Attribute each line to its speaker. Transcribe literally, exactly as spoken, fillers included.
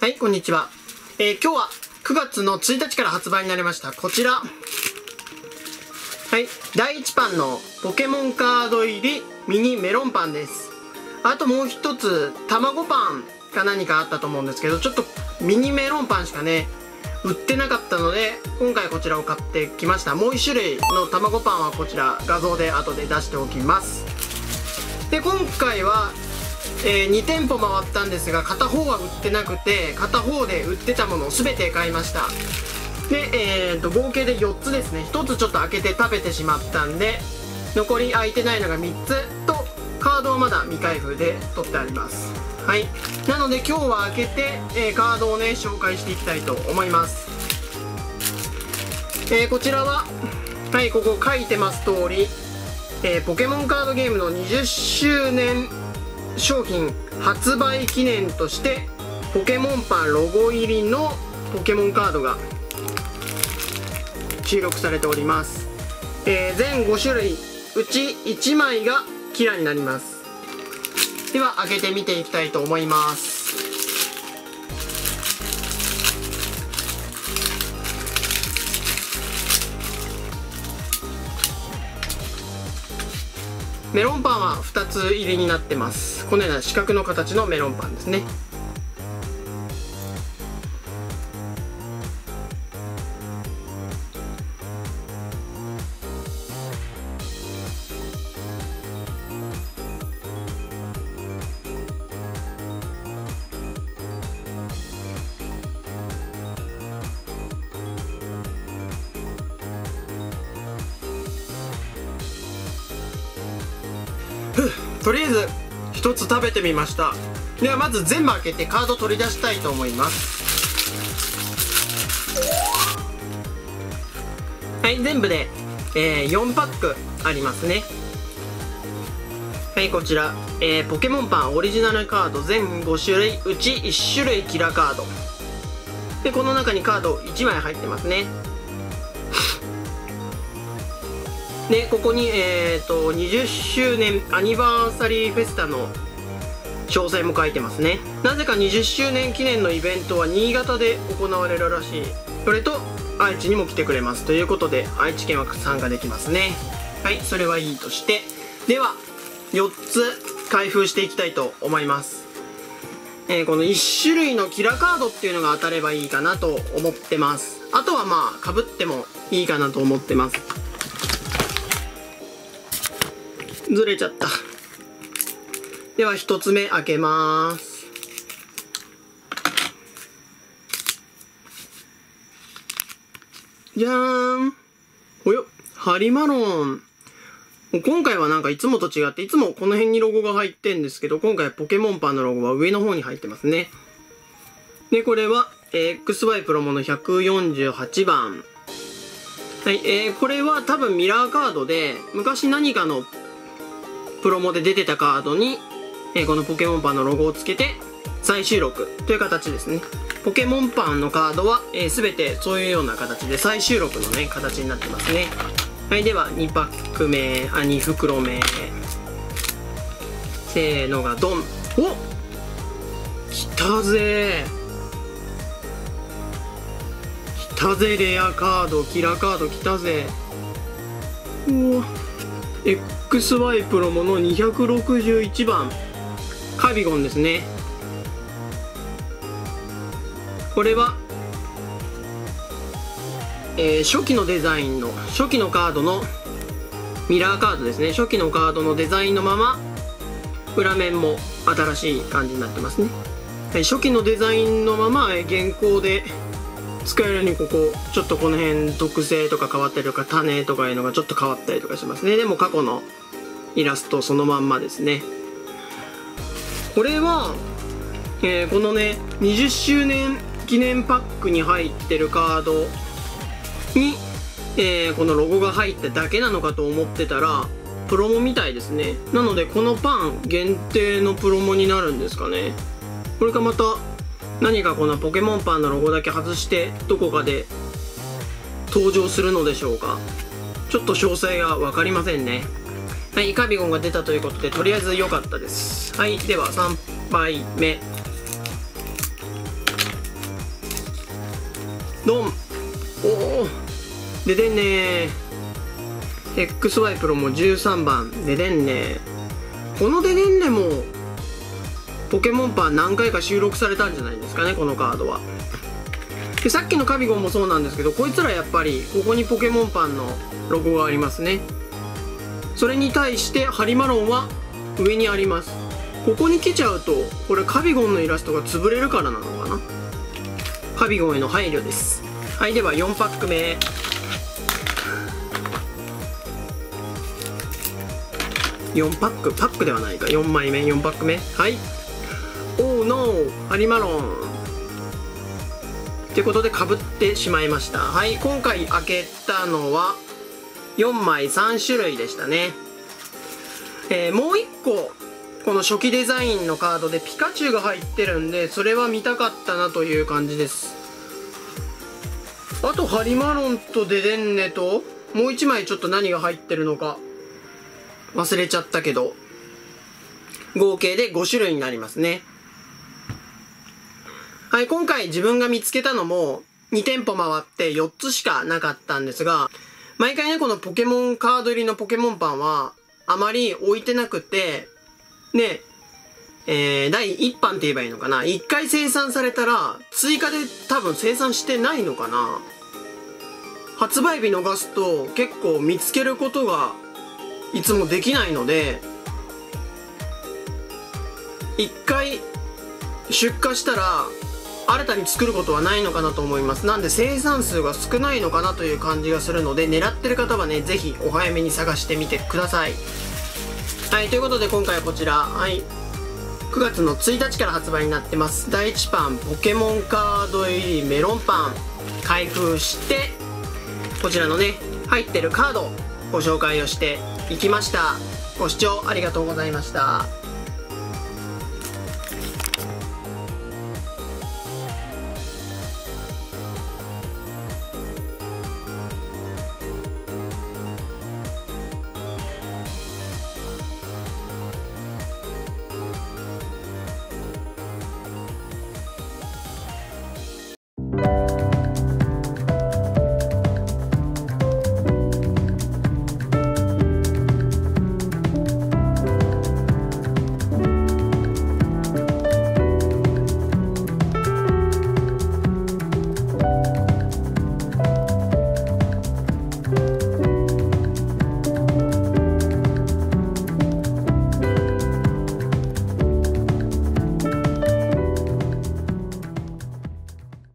Speaker 1: はい、こんにちは。えー、今日はくがつのついたちから発売になりましたこちら、はい、だいいちパンのポケモンカード入りミニメロンパンです。あともう一つ卵パンか何かあったと思うんですけど、ちょっとミニメロンパンしかね売ってなかったので、今回こちらを買ってきました。もういっしゅるいの卵パンはこちら画像で後で出しておきます。で、今回はえー、にてんぽ回ったんですが、片方は売ってなくて、片方で売ってたものを全て買いました。で、えー、と合計でよっつですね。ひとつちょっと開けて食べてしまったんで、残り開いてないのがみっつと、カードはまだ未開封で取ってあります。はい、なので今日は開けて、えー、カードをね紹介していきたいと思います。えー、こちらははい、ここ書いてます通り、えー、ポケモンカードゲームのにじゅっしゅうねん商品発売記念としてポケモンパンロゴ入りのポケモンカードが収録されております。えー、全ごしゅるいうちいちまいがキラになります。では開けてみていきたいと思います。メロンパンはふたつ入りになってます。このような四角の形のメロンパンですね。とりあえずひとつ食べてみました。ではまず全部開けてカード取り出したいと思います。はい、全部で、えー、よんパックありますね。はい、こちら、えー、ポケモンパンオリジナルカード全ごしゅるいうちいっしゅるいキラカードで、この中にカードいちまい入ってますね。で、ここに、えーと、にじゅっしゅうねんアニバーサリーフェスタの詳細も書いてますね。なぜかにじゅっしゅうねん記念のイベントは新潟で行われるらしい。それと、愛知にも来てくれます。ということで、愛知県は参加できますね。はい、それはいいとして。では、よっつ開封していきたいと思います。えー、このいっしゅるいのキラカードっていうのが当たればいいかなと思ってます。あとはまあ、被ってもいいかなと思ってます。ずれちゃった。ではひとつめ開けまーす。じゃーん。およ、ハリマロン。今回はなんかいつもと違って、いつもこの辺にロゴが入ってんですけど、今回ポケモンパンのロゴは上の方に入ってますね。で、これは、えー、エックスワイ プロモのひゃくよんじゅうはちばん。はい、えー、これは多分ミラーカードで、昔何かのプロモで出てたカードに、えー、このポケモンパンのロゴをつけて再収録という形ですね。ポケモンパンのカードは、えー、全てそういうような形で再収録のね形になってますね。はい、ではにパックめ、あに袋目、せーのがドン。おっ、来たぜ来たぜレアカード、キラカード来たぜ。おお、エックスワイ プロモのにひゃくろくじゅういちばんカビゴンですね。これは、えー、初期のデザインの初期のカードのミラーカードですね。初期のカードのデザインのまま裏面も新しい感じになってますね。はい、初期のデザインのまま、えー、現行で使えるように、ここちょっとこの辺特性とか変わったりとか種とかいうのがちょっと変わったりとかしますね。でも過去のイラストそのまんまですね。これは、えー、このねにじゅっしゅうねん記念パックに入ってるカードに、えー、このロゴが入っただけなのかと思ってたらプロモみたいですね。なのでこのパン限定のプロモになるんですかね。これかまた何かこのポケモンパンのロゴだけ外してどこかで登場するのでしょうか。ちょっと詳細が分かりませんね。はい、カビゴンが出たということでとりあえず良かったです。はい、ではさんばいめ。 ドン。おお、ででんねー。 エックスワイ プロもじゅうさんばんででんねー。このででんねもポケモンパン何回か収録されたんじゃないですかね、このカードは。でさっきのカビゴンもそうなんですけど、こいつらやっぱりここにポケモンパンのロゴがありますね。それに対してハリマロンは上にあります。ここに来ちゃうとこれカビゴンのイラストが潰れるからなのかな。カビゴンへの配慮です。はい、ではよんパックめ。よんパックパックではないか、よんまいめ、よんパックめ。はい、おーノー、ハリマロンということでかぶってしまいました。はい、今回開けたのはよんまいさんしゅるいでしたね。えー、もういっここの初期デザインのカードでピカチュウが入ってるんで、それは見たかったなという感じです。あとハリマロンとデデンネともういちまいちょっと何が入ってるのか忘れちゃったけど、合計でごしゅるいになりますね。はい、今回自分が見つけたのもにてんぽ回ってよっつしかなかったんですが、毎回ねこのポケモンカード入りのポケモンパンはあまり置いてなくて、で、えー、だいいっぱんって言えばいいのかな、いっかい生産されたら追加で多分生産してないのかな。発売日逃すと結構見つけることがいつもできないので、いっかい出荷したら新たに作ることはないのかなと思います。なんで生産数が少ないのかなという感じがするので、狙ってる方はね是非お早めに探してみてください。はい、ということで今回はこちら、はい、くがつのついたちから発売になってます。だいいちパンポケモンカード入りメロンパン開封して、こちらのね入ってるカードご紹介をしていきました。ご視聴ありがとうございました。